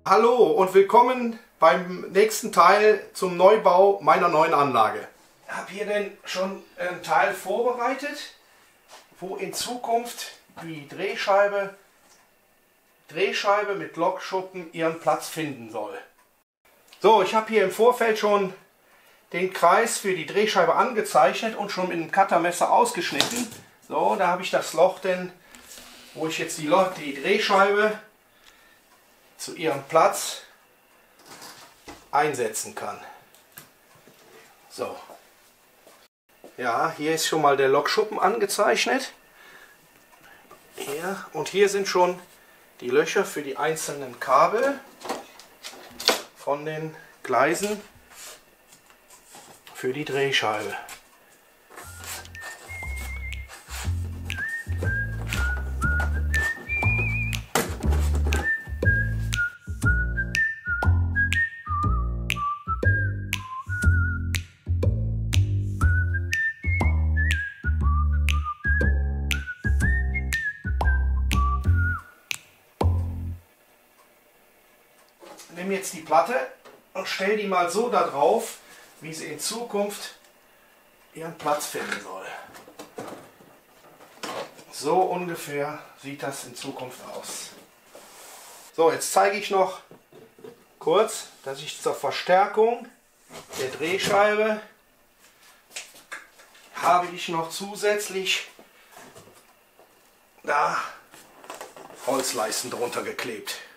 Hallo und willkommen beim nächsten Teil zum Neubau meiner neuen Anlage. Ich habe hier denn schon einen Teil vorbereitet, wo in Zukunft die Drehscheibe mit Lokschuppen ihren Platz finden soll. So, ich habe hier im Vorfeld schon den Kreis für die Drehscheibe angezeichnet und schon mit dem Cuttermesser ausgeschnitten. So, da habe ich das Loch denn, wo ich jetzt die Drehscheibe zu ihrem Platz einsetzen kann. So. Ja, hier ist schon mal der Lokschuppen angezeichnet. Hier. Und hier sind schon die Löcher für die einzelnen Kabel von den Gleisen für die Drehscheibe. Ich nehme jetzt die Platte und stelle die mal so da drauf, wie sie in Zukunft ihren Platz finden soll. So ungefähr sieht das in Zukunft aus. So, jetzt zeige ich noch kurz, dass ich zur Verstärkung der Drehscheibe habe ich noch zusätzlich da Holzleisten drunter geklebt.